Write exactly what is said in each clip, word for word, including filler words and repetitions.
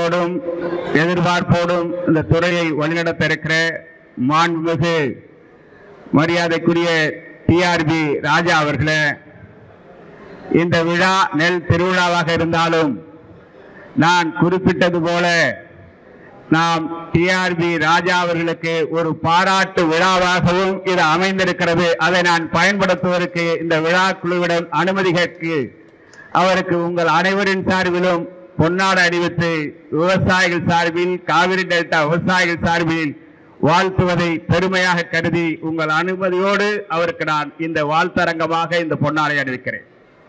எதிர்பார்ப்போடும் இந்த துறையை வழிநடத்த இருக்கிற மாண்புமிகு மரியாதைக்குரிய டிஆர்பி ராஜா அவர்களே, இந்த விழா நெல் திருவிழாவாக இருந்தாலும் நான் குறிப்பிட்டது போல நாம் டிஆர்பி ராஜா அவர்களுக்கு ஒரு பாராட்டு விழாவாகவும் இது அமைந்திருக்கிறது. அதை நான் பயன்படுத்துவதற்கு இந்த விழா குழுவிடம் அனுமதி கேட்டு அவருக்கு உங்கள் அனைவரின் சார்பிலும் பொன்னாடை அணிவித்து விவசாயிகள் சார்பில், காவிரி டெல்டா விவசாயிகள் சார்பில் வாழ்த்துவதை பெருமையாக கருதி உங்கள் அனுமதியோடு அவருக்கு நான் இந்த வாழ்த்தரங்கமாக இந்த பொன்னாடை அணிவிக்கிறேன்.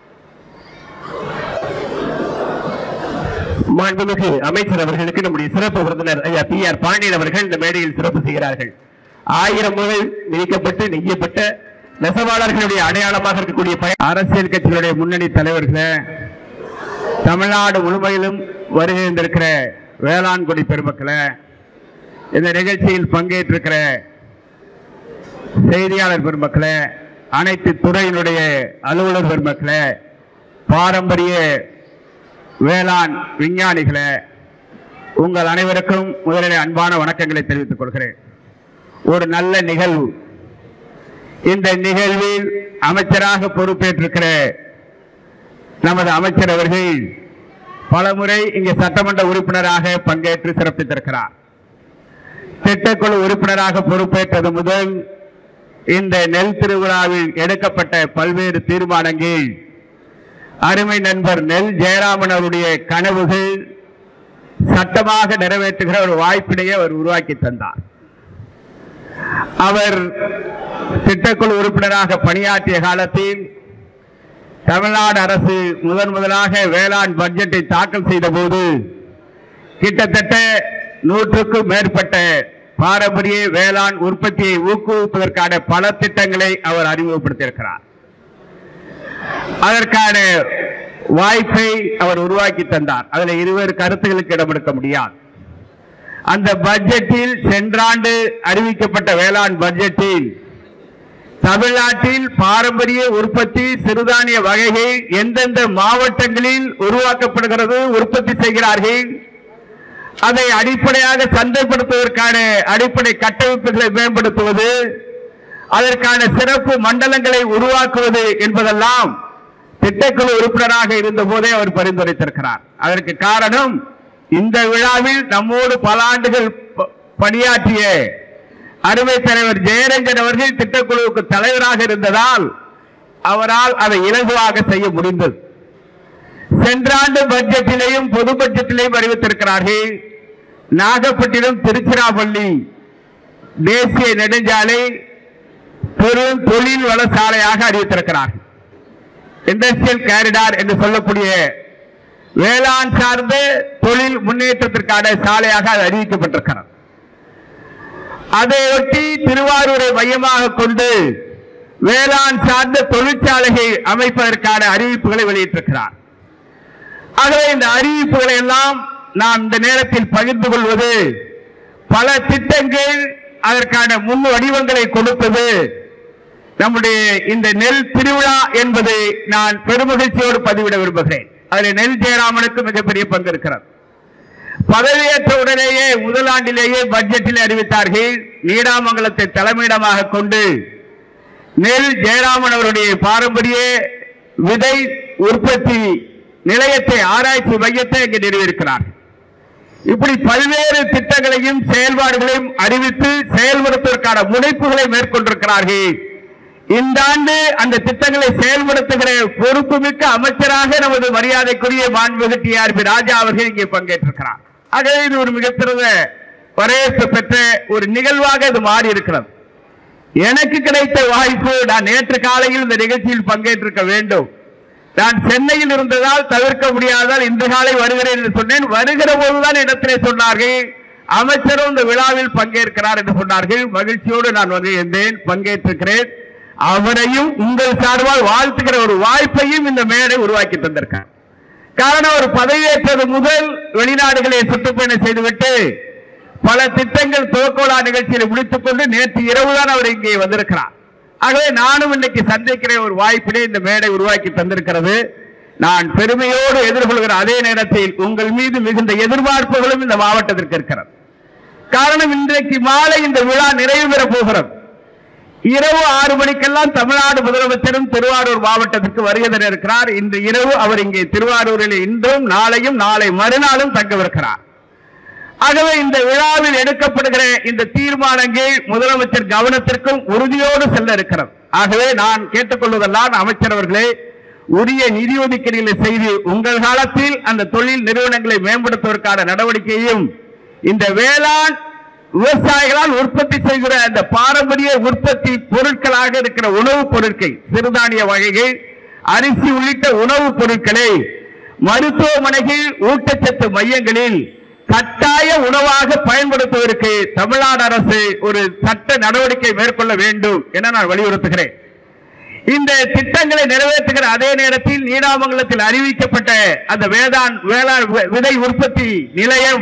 மாண்புமிகு அமைச்சர் அவர்களுக்கு நம்முடைய சிறப்பு விருந்தினர் ஐயா பி ஆர் பாண்டியன் அவர்கள் இந்த மேடையில் சிறப்பு செய்கிறார்கள். ஆயிரம் முறை விதிக்கப்பட்டு நெய்யப்பட்ட நெசவாளர்களுடைய அடையாளமாக இருக்கக்கூடிய அரசியல் கட்சிகளுடைய முன்னணி தலைவர்களே, தமிழ்நாடு முழுமையிலும் வருகின்றிருக்கிற வேளாண் குடி பெருமக்களே, இந்த நிகழ்ச்சியில் பங்கேற்றிருக்கிற செய்தியாளர் பெருமக்களே, அனைத்து துறையினுடைய அலுவலர் பெருமக்களே, பாரம்பரிய வேளாண் விஞ்ஞானிகளே, உங்கள் அனைவருக்கும் முதலில் அன்பான வணக்கங்களை தெரிவித்துக் கொள்கிறேன். ஒரு நல்ல நிகழ்வு. இந்த நிகழ்வில் அமைச்சராக பொறுப்பேற்றிருக்கிற நமது அமைச்சர் அவர்கள் பலமுறை இங்கே சட்டமன்ற உறுப்பினராக பங்கேற்று சிறப்பித்திருக்கிறார். திட்டக்குழு உறுப்பினராக பொறுப்பேற்றது முதல் இந்த நெல் திருவிழாவில் எடுக்கப்பட்ட பல்வேறு தீர்மானங்கள் அருமை நண்பர் நெல் ஜெயராமன் அவருடைய கனவுகள் சட்டமாக நிறைவேற்றுகிற ஒரு வாய்ப்பினையே அவர் உருவாக்கி தந்தார். அவர் திட்டக்குழு உறுப்பினராக பணியாற்றிய காலத்தில் தமிழ்நாடு அரசு முதன் முதலாக வேளாண் பட்ஜெட்டை தாக்கல் செய்த போது கிட்டத்தட்ட நூற்றுக்கும் மேற்பட்ட பாரம்பரிய வேளாண் உற்பத்தியை ஊக்குவிப்பதற்கான பல திட்டங்களை அவர் அறிமுகப்படுத்தியிருக்கிறார். அதற்கான வாய்ப்பை அவர் உருவாக்கி தந்தார். அதில் இருவேறு கருத்துகளுக்கு இடமெடுக்க முடியாது. அந்த பட்ஜெட்டில் சென்றாண்டு அறிவிக்கப்பட்ட வேளாண் பட்ஜெட்டில் தமிழ்நாட்டில் பாரம்பரிய உற்பத்தி சிறுதானிய வகைகள் எந்தெந்த மாவட்டங்களில் உருவாக்கப்படுகிறது, உற்பத்தி செய்கிறார்கள், அதை அடிப்படையாக சந்தைப்படுத்துவதற்கான அடிப்படை கட்டமைப்புகளை மேம்படுத்துவது, அதற்கான சிறப்பு மண்டலங்களை உருவாக்குவது என்பதெல்லாம் திட்டக்குழு உறுப்பினராக இருந்த போதே அவர் பரிந்துரைத்திருக்கிறார். அதற்கு காரணம், இந்த விழாவில் நம்மோடு பல ஆண்டுகள் பணியாற்றிய அருமை தலைவர் ஜெயரஞ்சன் அவர்கள் திட்டக்குழுவுக்கு தலைவராக இருந்ததால் அவரால் அதை இலகுவாக செய்ய முடிந்தது. சென்ற ஆண்டு பட்ஜெட்டிலேயும் பொது பட்ஜெட்டிலேயும் அறிவித்திருக்கிறார்கள். நாகப்பட்டினம் திருச்சிராப்பள்ளி தேசிய நெடுஞ்சாலை பெரும் தொழில் வள சாலையாக அறிவித்திருக்கிறார்கள். இண்டஸ்ட்ரியல் காரிடார் என்று சொல்லக்கூடிய வேளாண் சார்ந்த தொழில் முன்னேற்றத்திற்கான சாலையாக அது அறிவிக்கப்பட்டிருக்கிறது. அதையொட்டி திருவாரூரை மையமாக கொண்டு வேளாண் சார்ந்த தொழிற்சாலைகள் அமைப்பதற்கான அறிவிப்புகளை வெளியிட்டிருக்கிறார். ஆகவே இந்த அறிவிப்புகளை எல்லாம் நாம் இந்த நேரத்தில் பகிர்ந்து கொள்வது, பல திட்டங்கள் அதற்கான முன் வடிவங்களை கொடுப்பது, நம்முடைய இந்த நெல் திருவிழா என்பதை நான் பெருமகிழ்ச்சியோடு பதிவிட விரும்புகிறேன். அதில் நெல் ஜெயராமனுக்கு மிகப்பெரிய பங்கு இருக்கிறது. பதவியேற்ற உடனேயே முதல் ஆண்டிலேயே பட்ஜெட்டில் அறிவித்தார்கள், நீடாமங்கலத்தை தலைமையிடமாக கொண்டு நெல் ஜெயராமன் அவருடைய பாரம்பரிய விதை உற்பத்தி நிலையத்தை ஆராய்ச்சி மையத்தை இங்கு நிறுவியிருக்கிறார். இப்படி பல்வேறு திட்டங்களையும் செயல்பாடுகளையும் அறிவித்து செயல்படுத்துவதற்கான முனைப்புகளை மேற்கொண்டிருக்கிறார்கள். இந்த ஆண்டு அந்த திட்டங்களை செயல்படுத்துகிற பொறுப்புமிக்க அமைச்சராக நமது மரியாதைக்குரிய மாண்புமிகு டிஆர்பி ராஜா அவர்கள் இங்கே பங்கேற்றிருக்கிறார். ஆகவே இது ஒரு மிகச்சிறந்த வரவேற்பு பெற்ற ஒரு நிகழ்வாக இது மாறி இருக்கிறது. எனக்கு கிடைத்த வாய்ப்பு, நான் நேற்று காலையில் இந்த நிகழ்ச்சியில் பங்கேற்றிருக்க வேண்டும். நான் சென்னையில் இருந்ததால் தவிர்க்க முடியாதால் இன்று காலை வருகிறேன் என்று சொன்னேன். வருகிற போதுதான் இடத்திலே சொன்னார்கள், அமைச்சரும் இந்த விழாவில் பங்கேற்கிறார் என்று சொன்னார்கள். மகிழ்ச்சியோடு நான் வந்து இருந்தேன், பங்கேற்றிருக்கிறேன். அவரையும் உங்கள் சார்பால் வாழ்த்துகிற ஒரு வாய்ப்பையும் இந்த மேடை உருவாக்கி தந்திருக்கார். காரணம், ஒரு பதவியேற்றது முதல் வெளிநாடுகளை சுற்றுப்பயணம் செய்துவிட்டு பல திட்டங்கள் துவக்கோலா நிகழ்ச்சியில் முடித்துக் கொண்டு நேற்று இரவுதான் அவர் இங்கே வந்திருக்கிறார். ஆகவே நானும் இன்னைக்கு சந்திக்கிற ஒரு வாய்ப்பினை இந்த மேடை உருவாக்கி தந்திருக்கிறது. நான் பெருமையோடு எதிர்கொள்கிற அதே நேரத்தில் உங்கள் மீது மிகுந்த எதிர்பார்ப்புகளும் இந்த மாவட்டத்திற்கு இருக்கிறது. காரணம், இன்றைக்கு மாலை இந்த விழா நிறைவு பெற போகிறது. இரவு ஆறு மணிக்கெல்லாம் தமிழ்நாடு முதலமைச்சரும் திருவாரூர் மாவட்டத்திற்கு வருகை தர இருக்கிறார். இன்று இரவு அவர் இங்கே திருவாரூரில் இன்றும் நாளையும் நாளை மறுநாளும் தங்கவிருக்கிறார். ஆகவே இந்த விழாவில் எடுக்கப்படுகிற இந்த தீர்மானங்கள் முதலமைச்சர் கவனத்திற்கும் உறுதியோடு செல்ல இருக்கிறது. ஆகவே நான் கேட்டுக்கொள்வதெல்லாம் அமைச்சர் அவர்களே, உரிய நிதி ஒதுக்கீடுகளை செய்து உங்கள் காலத்தில் அந்த தொழில் நிறுவனங்களை மேம்படுத்துவதற்கான நடவடிக்கையும் இந்த வேளாண் விவசாயிகளால் உற்பத்தி செய்கிற அந்த பாரம்பரிய உற்பத்தி பொருட்களாக இருக்கிற உணவுப் பொருட்கள், சிறுதானிய வகைகள், அரிசி உள்ளிட்ட உணவுப் பொருட்களை மருத்துவமனைகள், ஊட்டச்சத்து மையங்களில் கட்டாய உணவாக பயன்படுத்துவதற்கு தமிழ்நாடு அரசு ஒரு சட்ட நடவடிக்கை மேற்கொள்ள வேண்டும் என நான் வலியுறுத்துகிறேன். இந்த திட்டங்களை நிறைவேற்றுகிற அதே நேரத்தில் நீடாமங்கலத்தில் அறிவிக்கப்பட்ட அந்த வேளாண் வேளாண் விதை உற்பத்தி நிலையம்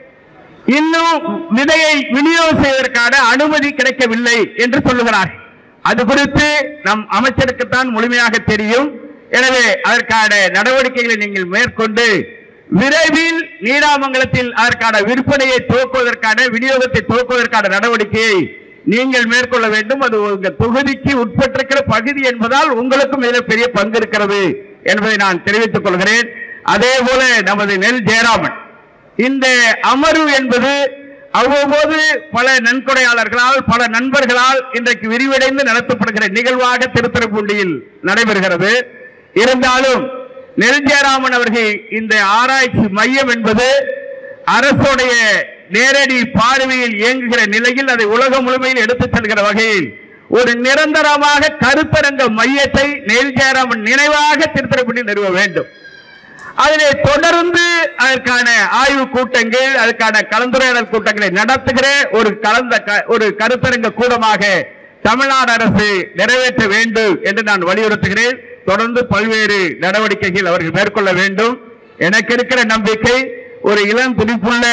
இன்னும் விதையை விநியோகம் செய்வதற்கான அனுமதி கிடைக்கவில்லை என்று சொல்லுகிறார். அது குறித்து நம் அமைச்சருக்குத்தான் முழுமையாக தெரியும். எனவே அதற்கான நடவடிக்கைகளை நீங்கள் மேற்கொண்டு விரைவில் நீடாமங்கலத்தில் அதற்கான விற்பனையை துவக்குவதற்கான விநியோகத்தை துவக்குவதற்கான நடவடிக்கையை நீங்கள் மேற்கொள்ள வேண்டும். அது உங்கள் தொகுதிக்கு உட்பட்டிருக்கிற பகுதி என்பதால் உங்களுக்கும் இதில் பெரிய பங்கு இருக்கிறது என்பதை நான் தெரிவித்துக் கொள்கிறேன். அதே போல நமது நெல் ஜெயராமன் இந்த அமர்வு என்பது அவ்வப்போது பல நன்கொடையாளர்களால் பல நண்பர்களால் இன்றைக்கு விரிவடைந்து நடத்தப்படுகிற நிகழ்வாக திருத்துறைப்பூண்டியில் நடைபெறுகிறது. இருந்தாலும் நெல் ஜெயராமன் அவர்கள் இந்த ஆராய்ச்சி மையம் என்பது அரசுடைய நேரடி பார்வையில் இயங்குகிற நிலையில் அதை உலகம் முழுமையில் எடுத்துச் செல்கிற வகையில் ஒரு நிரந்தரமாக கருத்தரங்க மையத்தை நெல் ஜெயராமன் நினைவாக திருத்துறைப்பூண்டியில் நிறுவ வேண்டும். அதிலே தொடர்ந்து அதற்கான ஆய்வு கூட்டங்கள், அதற்கான கலந்துரையாடல் கூட்டங்களை நடத்துகிற ஒரு கலந்த ஒரு கருத்தரங்க கூடமாக தமிழ்நாடு அரசு நிறைவேற்ற வேண்டும் என்று நான் வலியுறுத்துகிறேன். தொடர்ந்து பல்வேறு நடவடிக்கைகள் அவர்கள் மேற்கொள்ள வேண்டும். எனக்கு இருக்கிற நம்பிக்கை, ஒரு இளம் துடிப்புள்ள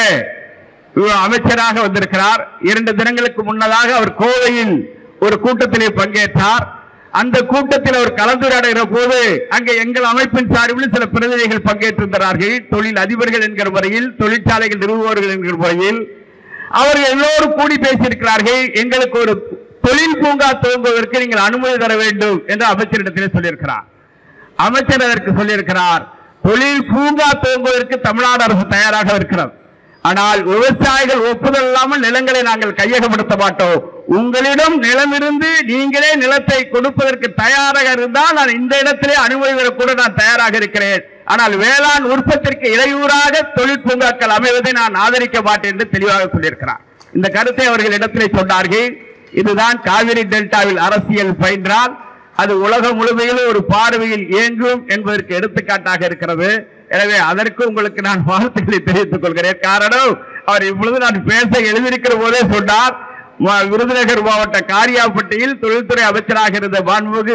அமைச்சராக வந்திருக்கிறார். இரண்டு தினங்களுக்கு முன்னதாக அவர் கோவையில் ஒரு கூட்டத்திலே பங்கேற்றார். அந்த கூட்டத்தில் அவர் கலந்துரையாடுகிற போது அங்கே எங்கள் அமைப்பின் சார்பில் சில பிரதிநிதிகள் பங்கேற்றிருந்தார்கள். தொழில் அதிபர்கள் என்கிற முறையில், தொழிற்சாலைகள் நிறுவுபவர்கள் என்கிற முறையில் அவர்கள் எல்லோரும் கூடி பேசியிருக்கிறார்கள். எங்களுக்கு ஒரு தொழில் பூங்கா துவங்குவதற்கு நீங்கள் அனுமதி தர வேண்டும் என்று அமைச்சரிடத்திலே சொல்லியிருக்கிறார். அமைச்சர் அதற்கு சொல்லியிருக்கிறார், தொழில் பூங்கா துவங்குவதற்கு தமிழ்நாடு அரசு தயாராக இருக்கிறது. ஆனால் விவசாயிகள் ஒப்புதல் இல்லாமல் நிலங்களை நாங்கள் கையகப்படுத்த மாட்டோம். உங்களிடம் நிலம் இருந்து நீங்களே நிலத்தை கொடுப்பதற்கு தயாராக இருந்தால் நான் இந்த இடத்திலே அனுமதி பெறக்கூட நான் தயாராக இருக்கிறேன். ஆனால் வேளாண் உற்பத்திற்கு இடையூறாக தொழில் பூங்காக்கள் அமைவதை நான் ஆதரிக்க மாட்டேன் என்று தெளிவாக சொல்லியிருக்கிறார். இந்த கருத்தை அவர்கள் இடத்திலே சொன்னார்கள். இதுதான் காவிரி டெல்டாவில் அரசியல் பயின்றால் அது உலகம் முழுமையிலும் ஒரு பார்வையில் இயங்கும் என்பதற்கு எடுத்துக்காட்டாக இருக்கிறது. எனவே அதற்கு உங்களுக்கு நான் வாழ்த்துக்களை தெரிவித்துக் கொள்கிறேன். காரணம், அவர் இப்பொழுது நான் பேச எழுதியிருக்கிற போதே சொன்னார், விருதுநகர் மாவட்ட காரியாப்பட்டியில் தொழில்துறை அமைச்சராக இருந்த மாண்புமிகு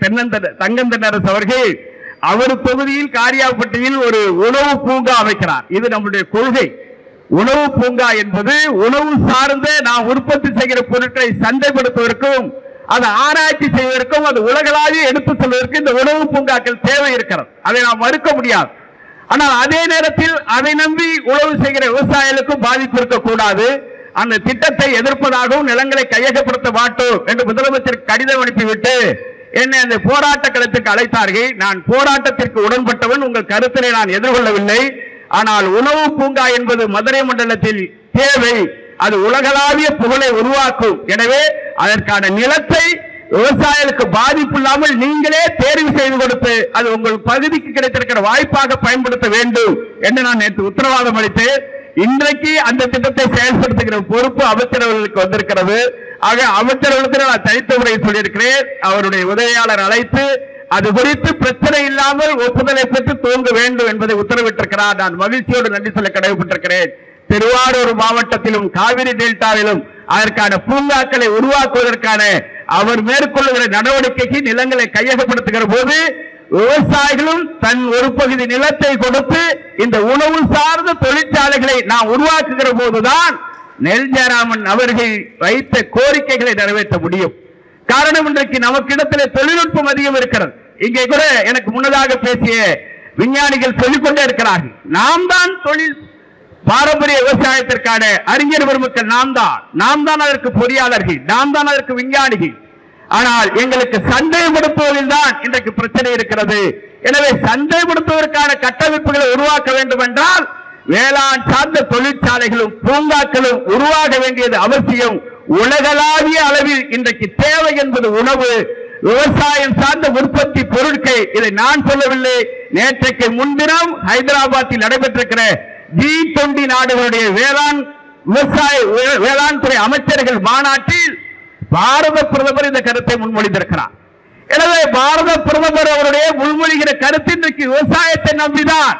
தங்கந்தனரசு அவர்கள் அவர் தொகுதியில் காரியாப்பட்டியில் ஒரு உணவு பூங்கா அமைக்கிறார். இது நம்முடைய கொள்கை. உணவு பூங்கா என்பது உணவு சார்ந்த நாம் உற்பத்தி செய்கிற பொருட்களை சந்தைப்படுத்துவதற்கும் அதை ஆராய்ச்சி செய்வதற்கும் அது உலகளாவிய எடுத்துச் செல்வதற்கு இந்த உணவு பூங்காக்கள் தேவை இருக்கிறது. அதை நாம் மறுக்க முடியாது. ஆனால் அதே நேரத்தில் அதை நம்பி உழவு செய்கிற விவசாயிகளுக்கும் பாதிப்பு இருக்கக்கூடாது. அந்த திட்டத்தை எதிர்ப்பதாகவும் நிலங்களை கையகப்படுத்த மாட்டோம் என்று முதலமைச்சர் கடிதம் அனுப்பிவிட்டு என்னை அந்த போராட்ட களத்துக்கு அழைத்தார்கள். நான் போராட்டத்திற்கு உடன்பட்டவன், உங்கள் கருத்தினை நான் எதிர்கொள்ளவில்லை. ஆனால் உணவு பூங்கா என்பது மதுரை மண்டலத்தில் தேவை, அது உலகளாவிய புகழை உருவாக்கும். எனவே அதற்கான நிலத்தை விவசாயிகளுக்கு பாதிப்பு இல்லாமல் நீங்களே தேர்வு செய்து கொடுத்து அது உங்கள் பகுதிக்கு கிடைத்திருக்கிற வாய்ப்பாக பயன்படுத்த வேண்டும் என்று நான் நேற்று உத்தரவாதம் அளித்தேன். இன்றைக்கு அந்த திட்டத்தை செயல்படுத்துகிற பொறுப்பு அமைச்சரவர்களுக்கு வந்திருக்கிறது. ஆக அமைச்சரவர்களுக்கு நான் தனித்த முறையில் சொல்லியிருக்கிறேன். அவருடைய உதவியாளர் அழைத்து அது குறித்து பிரச்சனை இல்லாமல் ஒப்புதலை பெற்று துவங்க வேண்டும் என்பதை உத்தரவிட்டிருக்கிறார். நான் மகிழ்ச்சியோடு நன்றி சொல்ல கடமைப்பட்டிருக்கிறேன். திருவாரூர் மாவட்டத்திலும் காவிரி டெல்டாவிலும் அதற்கான பூங்காக்களை உருவாக்குவதற்கான அவர் மேற்கொள்ளுகிற நடவடிக்கைக்கு நிலங்களை கையகப்படுத்துகிற போது விவசாயிகளும் தன் ஒரு பகுதி நிலத்தை கொடுத்து இந்த உணவு சார்ந்த தொழிற்சாலைகளை நாம் உருவாக்குகிற போதுதான் நெல் ஜெயராமன் அவர்கள் வைத்த கோரிக்கைகளை நிறைவேற்ற முடியும். காரணம், இன்றைக்கு நமக்கு இடத்திலே தொழில்நுட்பம் அதிகம் இருக்கிறது. இங்கே கூட எனக்கு முன்னதாக பேசிய விஞ்ஞானிகள் சொல்லிக்கொண்டே இருக்கிறார்கள். நாம் தான் தொழில் பாரம்பரிய விவசாயத்திற்கான அறிஞர் பெருமக்கள், நாம் தான் நாம் தான் அதற்கு பொறியாளர்கள், நாம் தான் அதற்கு விஞ்ஞானிகள். ஆனால் எங்களுக்கு சந்தைப்படுத்துவதில் தான் இன்றைக்கு பிரச்சனை இருக்கிறது. எனவே சந்தைப்படுத்துவதற்கான கட்டமைப்புகளை உருவாக்க வேண்டும் என்றால் வேளாண் சார்ந்த தொழிற்சாலைகளும் பூங்காக்களும் உருவாக வேண்டியது அவசியம். உலகளாவிய அளவில் இன்றைக்கு தேவை என்பது உணவு, விவசாயம் சார்ந்த உற்பத்தி பொருட்கள். இதை நான் சொல்லவில்லை. நேற்றைக்கு முன்தினம் ஹைதராபாத்தில் நடைபெற்றிருக்கிற ஜி டுவெண்டி நாடுகளுடைய வேளாண் விவசாய வேளாண் துறை அமைச்சர்கள் மாநாட்டில் பாரத பிரதமர் இந்த கருத்தை முன்மொழிந்திருக்கிறார். எனவே பாரத பிரதமர் அவருடைய முன்மொழிகிற கருத்து இன்றைக்கு விவசாயத்தை நம்பிதான்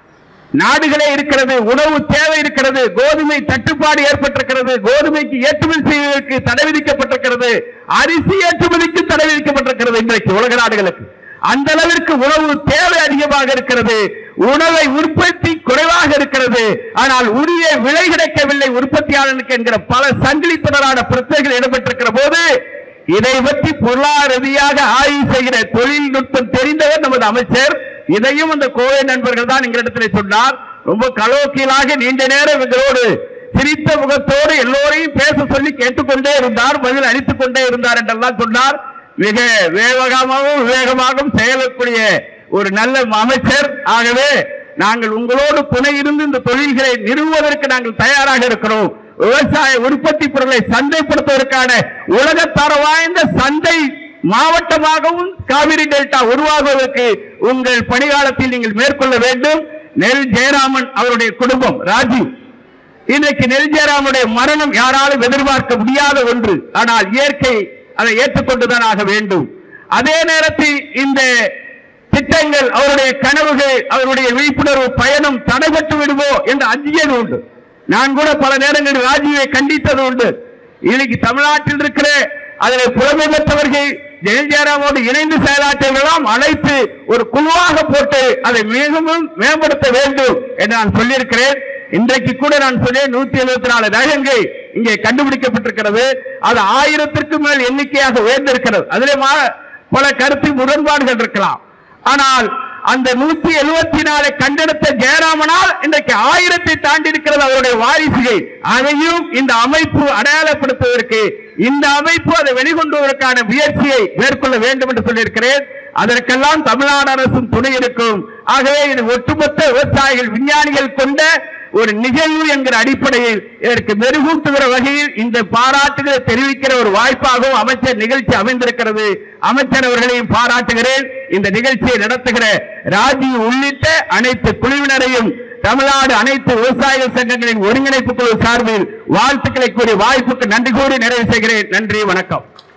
நாடுகளே இருக்கிறது. உணவு தேவை இருக்கிறது. கோதுமை தட்டுப்பாடு ஏற்பட்டிருக்கிறது. கோதுமைக்கு ஏற்றுமதி செய்வதற்கு தடை விதிக்கப்பட்டிருக்கிறது. அரிசி ஏற்றுமதிக்கு தடை விதிக்கப்பட்டிருக்கிறது. இன்றைக்கு உலக நாடுகளுக்கு அந்த அளவிற்கு உணவு தேவை அதிகமாக இருக்கிறது. உணவை உற்பத்தி குறைவாக இருக்கிறது. ஆனால் உரிய விலை கிடைக்கவில்லை உற்பத்தியாளனுக்கு என்கிற பல சங்கிலி தொடரான பிரச்சனைகள் இடம்பெற்றிருக்கிற போது இதை பற்றி பொருளாதார ரீதியாக ஆய்வு செய்கிற தொழில்நுட்பம் தெரிந்தவர் நமது அமைச்சர். இதையும் அந்த கோவை நண்பர்கள் தான் எங்களிடத்தில் சொன்னார். ரொம்ப கலோக்கியலாக நீண்ட நேரம் எங்களோடு சிரித்த முகத்தோடு எல்லோரையும் பேச சொல்லி கேட்டுக்கொண்டே இருந்தார், பதில் அளித்துக் கொண்டே இருந்தார் என்றெல்லாம் சொன்னார். மிக வேகமாகவும் விவேகமாகவும் செயலக்கூடிய ஒரு நல்ல அமைச்சர். ஆகவே நாங்கள் உங்களோடு துணை இருந்து இந்த தொழில்களை நிறுவுவதற்கு நாங்கள் தயாராக இருக்கிறோம். விவசாய உற்பத்தி பொருட்களை சந்தைப்படுத்துவதற்கான உலகத்தர வாய்ந்த சந்தை மாவட்டமாகவும் காவிரி டெல்டா உருவாகுவதற்கு உங்கள் பணிகாலத்தில் நீங்கள் மேற்கொள்ள வேண்டும். நெல் ஜெயராமன் அவருடைய குடும்பம் ராஜீவ், இன்றைக்கு நெல் ஜெயராமனுடைய மரணம் யாராலும் எதிர்பார்க்க முடியாத ஒன்று. ஆனால் இயற்கை அதை ஏற்றுக்கொண்டுதான் ஆக வேண்டும். அதே நேரத்தில் இந்த திட்டங்கள், அவருடைய கனவுகள், அவருடைய விழிப்புணர்வு பயணம் தடைபட்டு விடுமோ என்று அஞ்சியது உண்டு. நான் கூட பல நேரங்களில் ராஜீவை கண்டித்தது உண்டு. இன்னைக்கு தமிழ்நாட்டில் இருக்கிற அதில் புலமை பெற்றவர்கள் ஜெயலலிதாவோடு இணைந்து செயலாற்றலாம் அழைத்து ஒரு குழுவாக போட்டு அதை மிகவும் மேம்படுத்த வேண்டும் என்று நான் சொல்லியிருக்கிறேன். இன்றைக்கு கூட நான் சொன்னேன், நூத்தி எழுபத்தி நாலு ரகங்கள் இங்கே கண்டுபிடிக்கப்பட்டிருக்கிறது. அது ஆயிரத்திற்கும் மேல் எண்ணிக்கையாக உயர்ந்திருக்கிறது. அதிலே பல கருத்து முரண்பாடுகள் இருக்கலாம். ஆனால் அந்த நூத்தி எழுபத்தி நாலு கண்டெடுத்த ஜெயராமனால் இன்றைக்கு ஆயிரத்தை தாண்டி இருக்கிறது அவருடைய வாரிசுகள். அதையும் இந்த அமைப்பு அடையாளப்படுத்துவதற்கு, இந்த அமைப்பு அதை வெளிக்கொண்டுவதற்கான முயற்சியை மேற்கொள்ள வேண்டும் என்று சொல்லியிருக்கிறேன். அதற்கெல்லாம் தமிழ்நாடு அரசும் துணை இருக்கும். ஆகவே இது ஒட்டுமொத்த விவசாயிகள் விஞ்ஞானிகள் கொண்ட ஒரு நிகழ்வு என்கிற அடிப்படையில் இதற்கு மெருகூட்டுகிற வகையில் இந்த பாராட்டுகளை தெரிவிக்கிற ஒரு வாய்ப்பாகவும் அமைச்சர் நிகழ்ச்சி அமைந்திருக்கிறது. அமைச்சர் அவர்களையும் பாராட்டுகிறேன். இந்த நிகழ்ச்சியை நடத்துகிற ராஜீவ் உள்ளிட்ட அனைத்து குழுவினரையும் தமிழ்நாடு அனைத்து விவசாயிகள் சங்கங்களின் ஒருங்கிணைப்பு குழு சார்பில் வாழ்த்துக்களை கூறி வாய்ப்புக்கு நன்றி கூறி நிறைவு செய்கிறேன். நன்றி, வணக்கம்.